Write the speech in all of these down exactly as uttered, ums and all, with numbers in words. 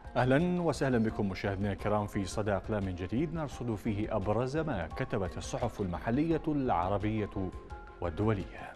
أهلا وسهلا بكم مشاهدينا الكرام في صدى أقلام جديد نرصد فيه أبرز ما كتبت الصحف المحلية العربية والدولية.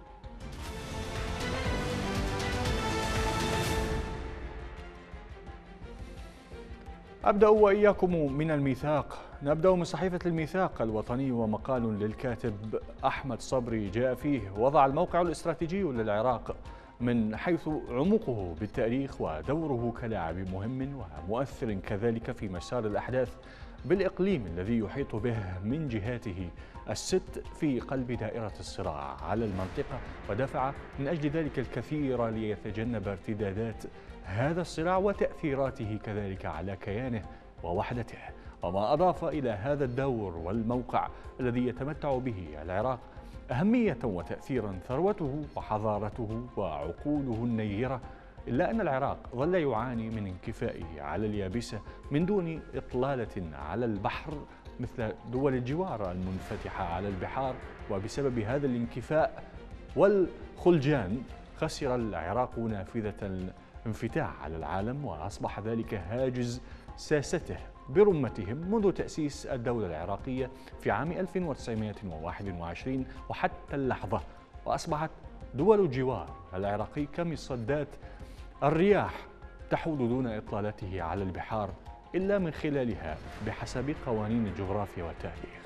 أبدأ وإياكم من الميثاق. نبدأ من صحيفة الميثاق الوطني ومقال للكاتب أحمد صبري جاء فيه وضع الموقع الاستراتيجي للعراق من حيث عمقه بالتاريخ ودوره كلاعب مهم ومؤثر كذلك في مسار الأحداث بالإقليم الذي يحيط به من جهاته الست في قلب دائرة الصراع على المنطقة، ودفع من أجل ذلك الكثير ليتجنب ارتدادات هذا الصراع وتأثيراته كذلك على كيانه ووحدته، وما أضاف إلى هذا الدور والموقع الذي يتمتع به العراق أهمية وتأثيرا ثروته وحضارته وعقوله النيرة، إلا أن العراق ظل يعاني من انكفائه على اليابسة من دون إطلالة على البحر مثل دول الجوار المنفتحة على البحار. وبسبب هذا الانكفاء والخلجان خسر العراق نافذة الانفتاح على العالم، وأصبح ذلك هاجس ساسته برمتهم منذ تأسيس الدولة العراقية في عام ألف وتسعمائة وواحد وعشرين وحتى اللحظة. وأصبحت دول الجوار العراقي كمصدات الرياح تحول دون إطلالته على البحار إلا من خلالها بحسب قوانين الجغرافيا والتاريخ.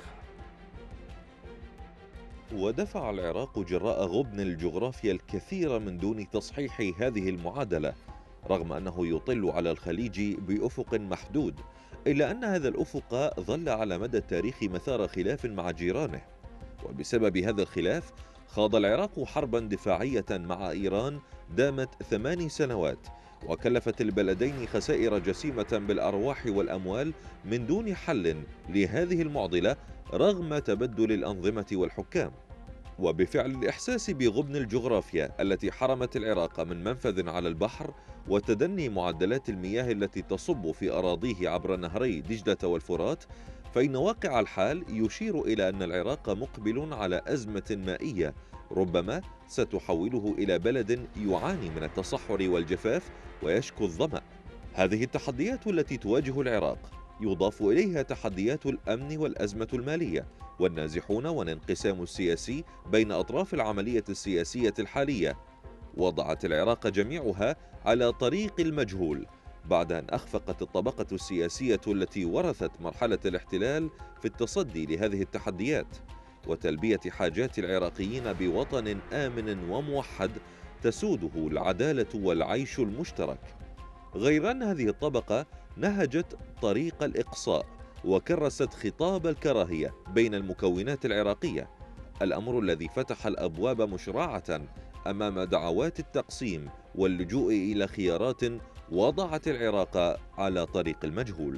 ودفع العراق جراء غبن الجغرافيا الكثير من دون تصحيح هذه المعادلة، رغم أنه يطل على الخليج بأفق محدود، إلا أن هذا الأفق ظل على مدى التاريخ مثار خلاف مع جيرانه. وبسبب هذا الخلاف خاض العراق حربا دفاعية مع إيران دامت ثماني سنوات، وكلفت البلدين خسائر جسيمة بالأرواح والأموال من دون حل لهذه المعضلة رغم تبدل الأنظمة والحكام. وبفعل الإحساس بغبن الجغرافيا التي حرمت العراق من منفذ على البحر وتدني معدلات المياه التي تصب في أراضيه عبر نهري دجلة والفرات، فإن واقع الحال يشير إلى أن العراق مقبل على أزمة مائية ربما ستحوله إلى بلد يعاني من التصحر والجفاف ويشكو الظمأ. هذه التحديات التي تواجه العراق يضاف إليها تحديات الأمن والأزمة المالية والنازحون والانقسام السياسي بين أطراف العملية السياسية الحالية، وضعت العراق جميعها على طريق المجهول بعد أن أخفقت الطبقة السياسية التي ورثت مرحلة الاحتلال في التصدي لهذه التحديات وتلبية حاجات العراقيين بوطن آمن وموحد تسوده العدالة والعيش المشترك. غير أن هذه الطبقة نهجت طريق الإقصاء وكرست خطاب الكراهية بين المكونات العراقية، الأمر الذي فتح الأبواب مشرعة أمام دعوات التقسيم واللجوء إلى خيارات وضعت العراق على طريق المجهول.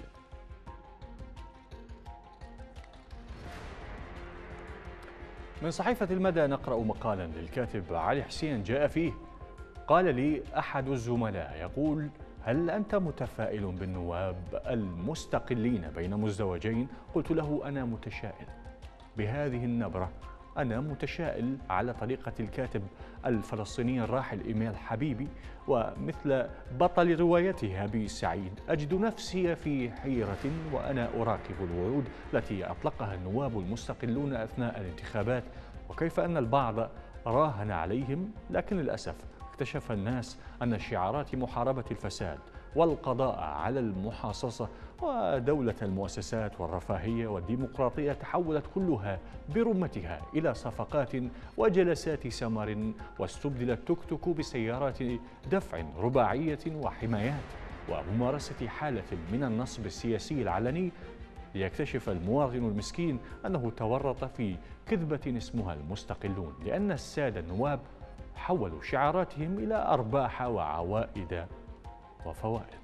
من صحيفة المدى نقرأ مقالا للكاتب علي حسين جاء فيه: قال لي أحد الزملاء يقول: هل أنت متفائل بالنواب المستقلين بين مزدوجين؟ قلت له: أنا متشائل. بهذه النبرة أنا متشائل على طريقة الكاتب الفلسطيني الراحل إيميل حبيبي، ومثل بطل روايته أبي سعيد أجد نفسي في حيرة وأنا أراقب الوعود التي أطلقها النواب المستقلون أثناء الانتخابات، وكيف أن البعض راهن عليهم، لكن للأسف اكتشف الناس أن شعارات محاربة الفساد والقضاء على المحاصصة ودولة المؤسسات والرفاهية والديمقراطية تحولت كلها برمتها إلى صفقات وجلسات سمر، واستبدل التوك توك بسيارات دفع رباعية وحمايات وممارسة حالة من النصب السياسي العلني، ليكتشف المواطن المسكين أنه تورط في كذبة اسمها المستقلون، لأن السادة النواب حولوا شعاراتهم إلى أرباح وعوائد وفوائد.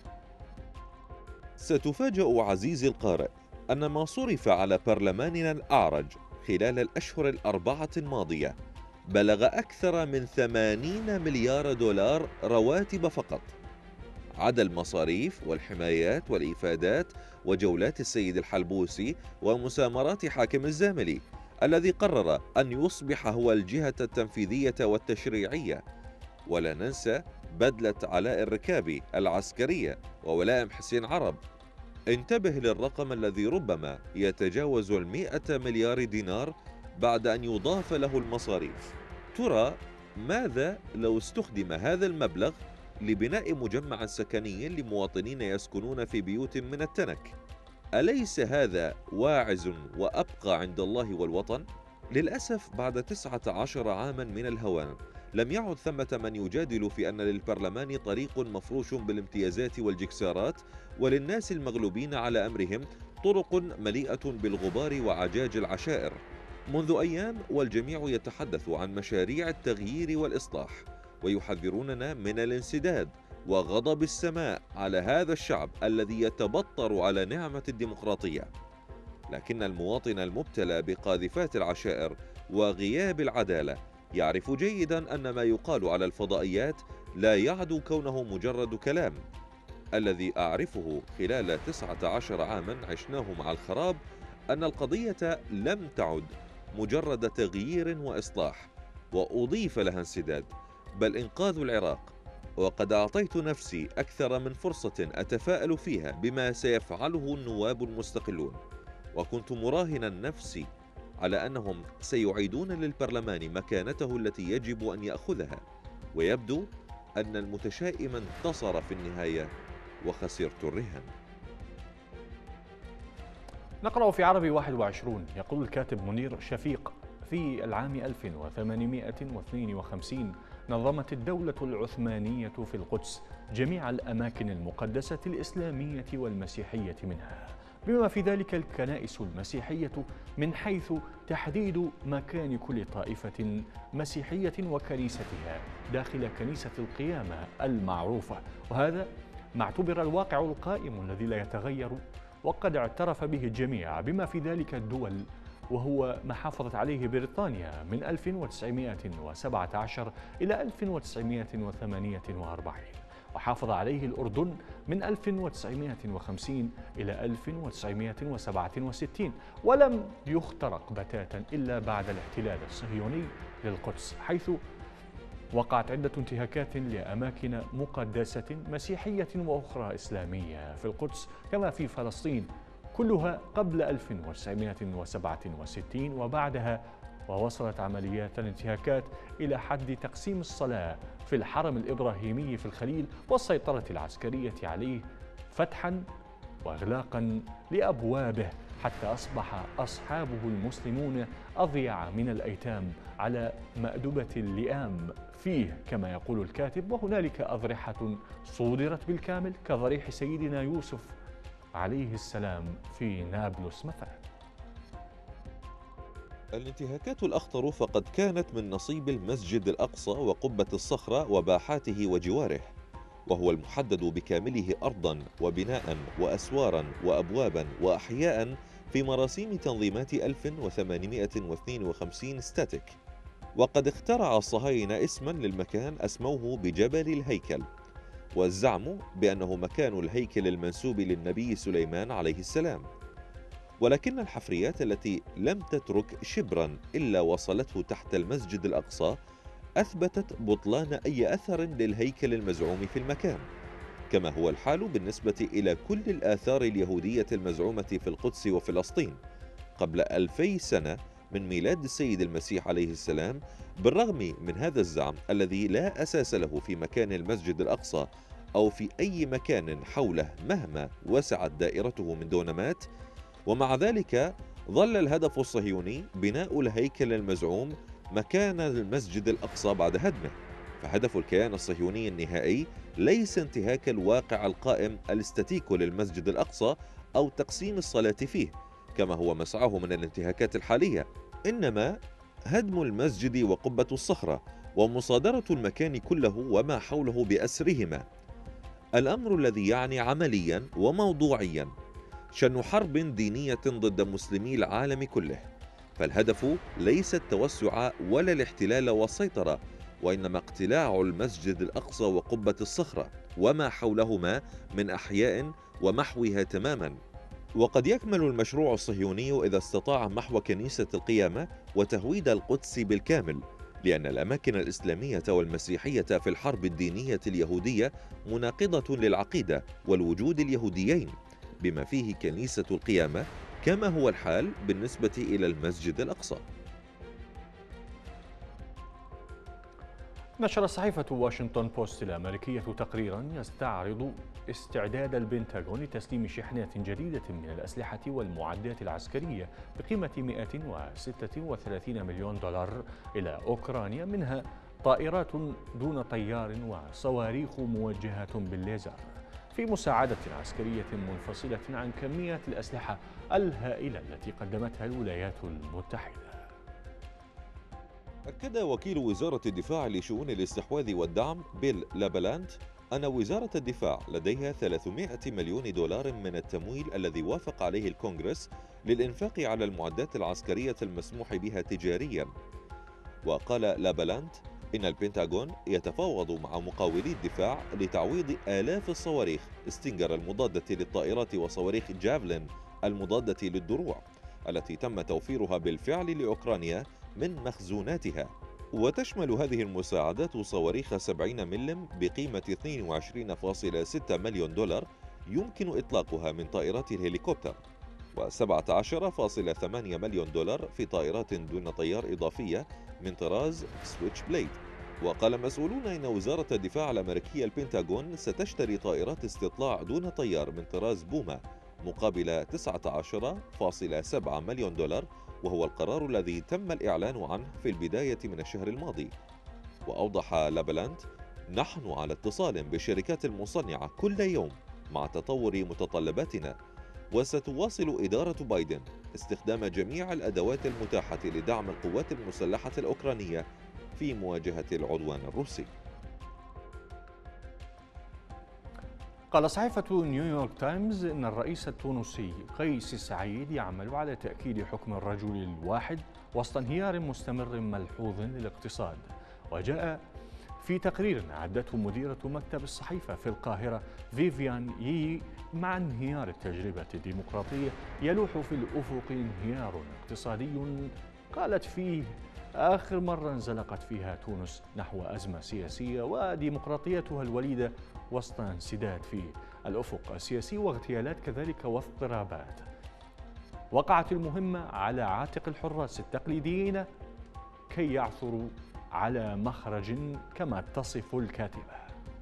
ستفاجأ عزيزي القارئ أن ما صرف على برلماننا الأعرج خلال الأشهر الأربعة الماضية بلغ أكثر من ثمانين مليار دولار رواتب فقط، عدا المصاريف والحمايات والإفادات وجولات السيد الحلبوسي ومسامرات حاكم الزاملي الذي قرر أن يصبح هو الجهة التنفيذية والتشريعية. ولا ننسى بدلة علاء الركابي العسكرية وولائم حسين عرب. انتبه للرقم الذي ربما يتجاوز المئة مليار دينار بعد أن يضاف له المصاريف. ترى ماذا لو استخدم هذا المبلغ لبناء مجمع سكني لمواطنين يسكنون في بيوت من التنك؟ أليس هذا واعز وأبقى عند الله والوطن؟ للأسف بعد تسعة عشر عاما من الهوان لم يعد ثمة من يجادل في أن للبرلمان طريق مفروش بالامتيازات والجكسارات، وللناس المغلوبين على أمرهم طرق مليئة بالغبار وعجاج العشائر. منذ أيام والجميع يتحدث عن مشاريع التغيير والإصلاح، ويحذروننا من الانسداد وغضب السماء على هذا الشعب الذي يتبطر على نعمة الديمقراطية. لكن المواطن المبتلى بقاذفات العشائر وغياب العدالة يعرف جيدا أن ما يقال على الفضائيات لا يعدو كونه مجرد كلام. الذي أعرفه خلال تسعة عشر عاما عشناه مع الخراب أن القضية لم تعد مجرد تغيير وإصلاح وأضيف لها انسداد، بل إنقاذ العراق. وقد أعطيت نفسي أكثر من فرصة أتفاءل فيها بما سيفعله النواب المستقلون، وكنت مراهنا نفسي على أنهم سيعيدون للبرلمان مكانته التي يجب أن يأخذها. ويبدو أن المتشائم انتصر في النهاية وخسرت الرهان. نقرأ في عربي واحد وعشرين. يقول الكاتب منير شفيق: في العام ألف وثمانمئة واثنين وخمسين نظمت الدولة العثمانية في القدس جميع الأماكن المقدسة الإسلامية والمسيحية منها، بما في ذلك الكنائس المسيحية، من حيث تحديد مكان كل طائفة مسيحية وكنيستها داخل كنيسة القيامة المعروفة. وهذا ما اعتبر الواقع القائم الذي لا يتغير، وقد اعترف به الجميع بما في ذلك الدول، وهو ما حافظت عليه بريطانيا من ألف وتسعمئة وسبعة عشر إلى ألف وتسعمئة وثمانية وأربعين، وحافظ عليه الأردن من ألف وتسعمئة وخمسين إلى ألف وتسعمئة وسبعة وستين، ولم يخترق بتاتا إلا بعد الاحتلال الصهيوني للقدس، حيث وقعت عدة انتهاكات لأماكن مقدسة مسيحية وأخرى إسلامية في القدس كما في فلسطين، كلها قبل ألف وتسعمئة وسبعة وستين وبعدها. ووصلت عمليات الانتهاكات إلى حد تقسيم الصلاة في الحرم الإبراهيمي في الخليل والسيطرة العسكرية عليه فتحا وإغلاقا لأبوابه، حتى أصبح أصحابه المسلمون أضيع من الأيتام على مأدبة اللئام فيه كما يقول الكاتب. وهنالك أضرحة صودرت بالكامل كضريح سيدنا يوسف عليه السلام في نابلس مثلا. الانتهاكات الأخطر فقد كانت من نصيب المسجد الأقصى وقبة الصخرة وباحاته وجواره، وهو المحدد بكامله أرضا وبناء وأسوارا وأبوابا وأحياء في مراسيم تنظيمات ألف وثمانمئة واثنين وخمسين ستاتيك. وقد اخترع الصهاينة اسما للمكان أسموه بجبل الهيكل، والزعم بأنه مكان الهيكل المنسوب للنبي سليمان عليه السلام. ولكن الحفريات التي لم تترك شبرا إلا وصلته تحت المسجد الأقصى أثبتت بطلان أي أثر للهيكل المزعوم في المكان، كما هو الحال بالنسبة إلى كل الآثار اليهودية المزعومة في القدس وفلسطين قبل ألفي سنة من ميلاد السيد المسيح عليه السلام. بالرغم من هذا الزعم الذي لا أساس له في مكان المسجد الأقصى أو في أي مكان حوله مهما وسعت دائرته من دونمات، ومع ذلك ظل الهدف الصهيوني بناء الهيكل المزعوم مكان المسجد الأقصى بعد هدمه. فهدف الكيان الصهيوني النهائي ليس انتهاك الواقع القائم الاستاتيكو للمسجد الأقصى أو تقسيم الصلاة فيه كما هو مسعاه من الانتهاكات الحالية، إنما هدم المسجد وقبة الصخرة ومصادرة المكان كله وما حوله بأسرهما، الأمر الذي يعني عمليا وموضوعيا شن حرب دينية ضد مسلمي العالم كله. فالهدف ليس التوسع ولا الاحتلال والسيطرة، وإنما اقتلاع المسجد الأقصى وقبة الصخرة وما حولهما من أحياء ومحوها تماما. وقد يكمل المشروع الصهيوني إذا استطاع محو كنيسة القيامة وتهويد القدس بالكامل، لأن الأماكن الإسلامية والمسيحية في الحرب الدينية اليهودية مناقضة للعقيدة والوجود اليهوديين، بما فيه كنيسة القيامة، كما هو الحال بالنسبة إلى المسجد الأقصى. نشرت صحيفة واشنطن بوست الأمريكية تقريرا يستعرض استعداد البنتاغون لتسليم شحنات جديدة من الأسلحة والمعدات العسكرية بقيمة مئة وستة وثلاثين مليون دولار إلى أوكرانيا، منها طائرات دون طيار وصواريخ موجهة بالليزر، في مساعدة عسكرية منفصلة عن كمية الأسلحة الهائلة التي قدمتها الولايات المتحدة. أكد وكيل وزارة الدفاع لشؤون الاستحواذ والدعم بيل لابلانت أن وزارة الدفاع لديها ثلاثمئة مليون دولار من التمويل الذي وافق عليه الكونغرس للإنفاق على المعدات العسكرية المسموح بها تجارياً. وقال لابلانت إن البنتاغون يتفاوض مع مقاولي الدفاع لتعويض آلاف الصواريخ ستينجر المضادة للطائرات وصواريخ جافلين المضادة للدروع التي تم توفيرها بالفعل لأوكرانيا من مخزوناتها. وتشمل هذه المساعدات صواريخ سبعين ملم بقيمة اثنين وعشرين فاصلة ستة مليون دولار يمكن إطلاقها من طائرات الهليكوبتر، وسبعة عشر فاصلة ثمانية مليون دولار في طائرات دون طيار إضافية من طراز سويتش بليد. وقال مسؤولون إن وزارة الدفاع الأمريكية البنتاغون ستشتري طائرات استطلاع دون طيار من طراز بوما مقابل تسعة عشر فاصلة سبعة مليون دولار، وهو القرار الذي تم الإعلان عنه في البداية من الشهر الماضي. وأوضح لابلانت: نحن على اتصال بالشركات المصنعة كل يوم مع تطور متطلباتنا، وستواصل إدارة بايدن استخدام جميع الأدوات المتاحة لدعم القوات المسلحة الأوكرانية في مواجهة العدوان الروسي. قال صحيفة نيويورك تايمز إن الرئيس التونسي قيس سعيد يعمل على تأكيد حكم الرجل الواحد وسط انهيار مستمر ملحوظ للاقتصاد. وجاء في تقرير أعدته مديرة مكتب الصحيفة في القاهرة فيفيان يي مع انهيار التجربة الديمقراطية يلوح في الأفق انهيار اقتصادي قالت فيه آخر مرة انزلقت فيها تونس نحو أزمة سياسية وديمقراطيتها الوليدة وسط انسداد في الأفق السياسي واغتيالات كذلك واضطرابات. وقعت المهمة على عاتق الحراس التقليديين كي يعثروا على مخرج كما تصف الكاتبة.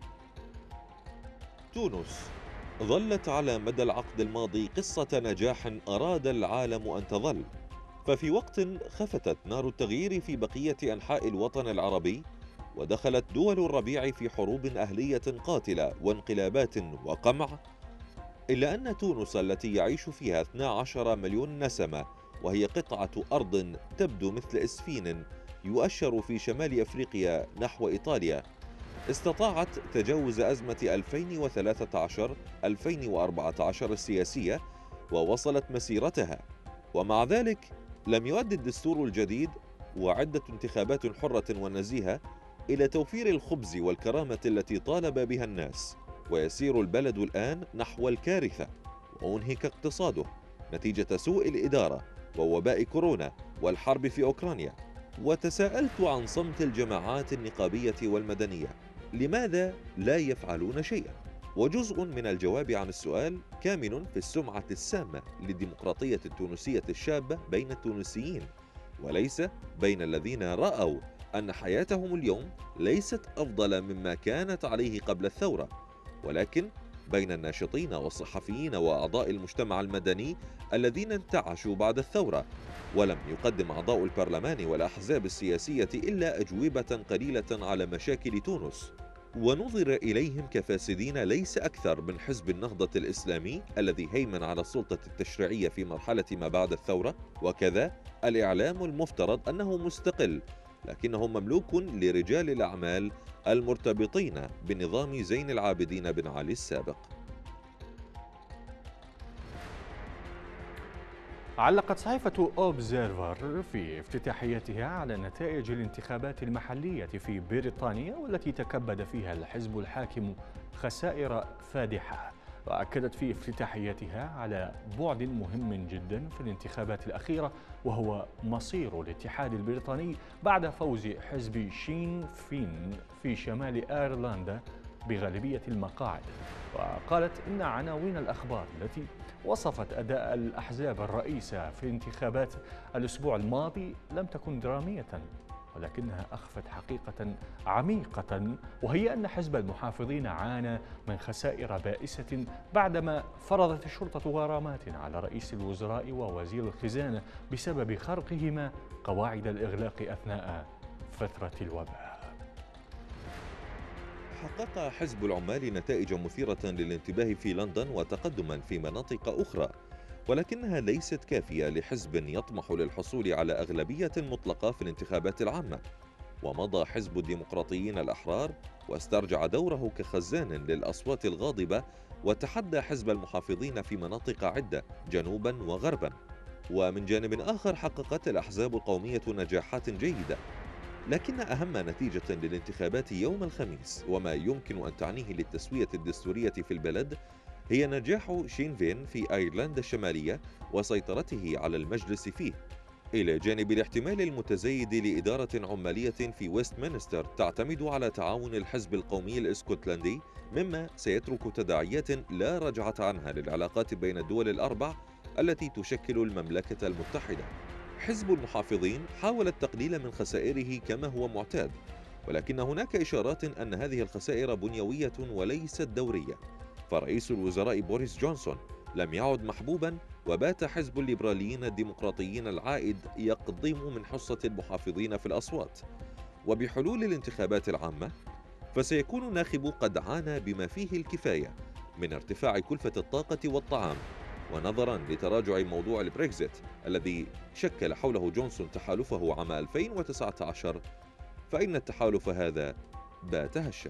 تونس ظلت على مدى العقد الماضي قصة نجاح أراد العالم أن تظل، ففي وقت خفتت نار التغيير في بقية أنحاء الوطن العربي ودخلت دول الربيع في حروب أهلية قاتلة وانقلابات وقمع، إلا أن تونس التي يعيش فيها اثنا عشر مليون نسمة وهي قطعة أرض تبدو مثل إسفين يؤشر في شمال أفريقيا نحو إيطاليا، استطاعت تجاوز أزمة ألفين وثلاثة عشر ألفين وأربعة عشر السياسية ووصلت مسيرتها. ومع ذلك لم يؤدي الدستور الجديد وعدة انتخابات حرة ونزيهة إلى توفير الخبز والكرامة التي طالب بها الناس، ويسير البلد الآن نحو الكارثة وأنهك اقتصاده نتيجة سوء الإدارة ووباء كورونا والحرب في أوكرانيا. وتساءلت عن صمت الجماعات النقابية والمدنية، لماذا لا يفعلون شيئا؟ وجزء من الجواب عن السؤال كامن في السمعة السامة للديمقراطية التونسية الشابة بين التونسيين، وليس بين الذين رأوا أن حياتهم اليوم ليست أفضل مما كانت عليه قبل الثورة، ولكن بين الناشطين والصحفيين وأعضاء المجتمع المدني الذين انتعشوا بعد الثورة، ولم يقدم أعضاء البرلمان والأحزاب السياسية إلا أجوبة قليلة على مشاكل تونس، ونظر إليهم كفاسدين ليس أكثر من حزب النهضة الإسلامي الذي هيمن على السلطة التشريعية في مرحلة ما بعد الثورة، وكذا الإعلام المفترض أنه مستقل لكنه مملوك لرجال الأعمال المرتبطين بنظام زين العابدين بن علي السابق. علقت صحيفة أوبزيرفر في افتتاحيتها على نتائج الانتخابات المحلية في بريطانيا والتي تكبد فيها الحزب الحاكم خسائر فادحة وأكدت في افتتاحيتها على بعد مهم جدا في الانتخابات الأخيرة، وهو مصير الاتحاد البريطاني بعد فوز حزب شين فين في شمال أيرلندا بغالبية المقاعد. وقالت إن عناوين الأخبار التي وصفت أداء الأحزاب الرئيسة في انتخابات الأسبوع الماضي لم تكن درامية، ولكنها أخفت حقيقة عميقة، وهي أن حزب المحافظين عانى من خسائر بائسة بعدما فرضت الشرطة غرامات على رئيس الوزراء ووزير الخزانة بسبب خرقهما قواعد الإغلاق أثناء فترة الوباء. حقق حزب العمال نتائج مثيرة للانتباه في لندن وتقدما في مناطق أخرى، ولكنها ليست كافية لحزب يطمح للحصول على أغلبية مطلقة في الانتخابات العامة. ومضى حزب الديمقراطيين الأحرار واسترجع دوره كخزان للأصوات الغاضبة، وتحدى حزب المحافظين في مناطق عدة جنوبا وغربا. ومن جانب آخر حققت الأحزاب القومية نجاحات جيدة، لكن أهم نتيجة للانتخابات يوم الخميس وما يمكن أن تعنيه للتسوية الدستورية في البلد هي نجاح شين فين في أيرلندا الشمالية وسيطرته على المجلس فيه، إلى جانب الاحتمال المتزايد لإدارة عمالية في ويستمنستر تعتمد على تعاون الحزب القومي الاسكتلندي، مما سيترك تداعيات لا رجعة عنها للعلاقات بين الدول الأربع التي تشكل المملكة المتحدة. حزب المحافظين حاول التقليل من خسائره كما هو معتاد، ولكن هناك إشارات أن هذه الخسائر بنيوية وليست دورية. فرئيس الوزراء بوريس جونسون لم يعد محبوبا، وبات حزب الليبراليين الديمقراطيين العائد يقضم من حصة المحافظين في الأصوات. وبحلول الانتخابات العامة فسيكون الناخب قد عانى بما فيه الكفاية من ارتفاع كلفة الطاقة والطعام، ونظرا لتراجع موضوع البريكزيت الذي شكل حوله جونسون تحالفه عام ألفين وتسعة عشر، فإن التحالف هذا بات هشا.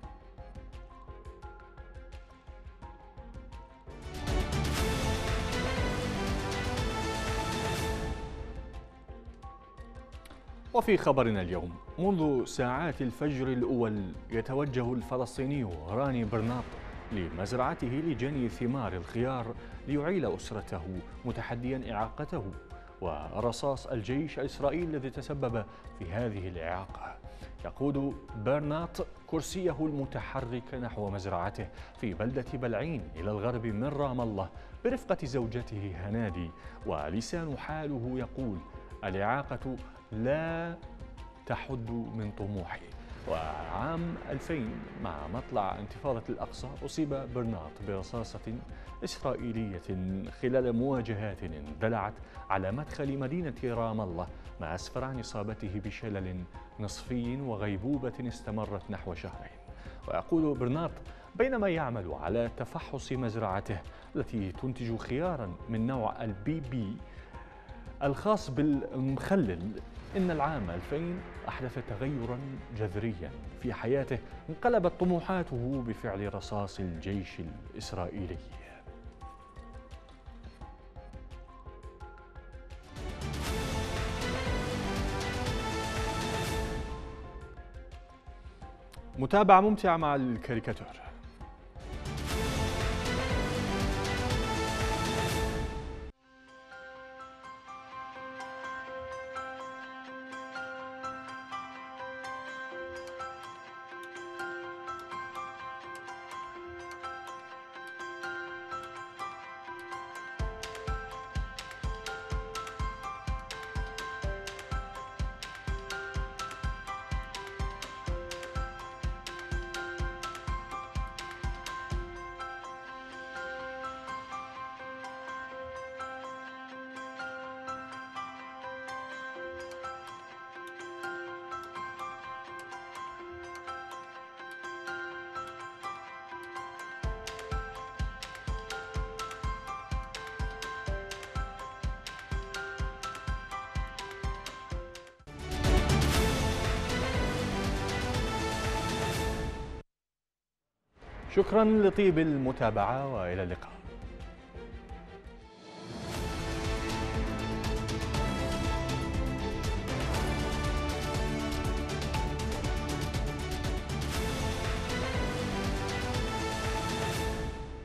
وفي خبرنا اليوم، منذ ساعات الفجر الأول يتوجه الفلسطيني راني برناط لمزرعته لجني ثمار الخيار ليعيل أسرته، متحديا إعاقته ورصاص الجيش الإسرائيلي الذي تسبب في هذه الإعاقة. يقود برناط كرسيه المتحرك نحو مزرعته في بلدة بلعين إلى الغرب من رام الله برفقة زوجته هنادي، ولسان حاله يقول: الإعاقة لا تحد من طموحي. وعام ألفين مع مطلع انتفاضة الأقصى أصيب برناط برصاصة إسرائيلية خلال مواجهات اندلعت على مدخل مدينة رام الله، ما أسفر عن إصابته بشلل نصفي وغيبوبة استمرت نحو شهرين. ويقول برناط: بينما يعمل على تفحص مزرعته التي تنتج خيارا من نوع البي بي الخاص بالمخلل، إن العام ألفين أحدث تغيرا جذريا في حياته انقلبت طموحاته بفعل رصاص الجيش الإسرائيلي. متابعة ممتعة مع الكاريكاتور. شكرا لطيب المتابعة وإلى اللقاء.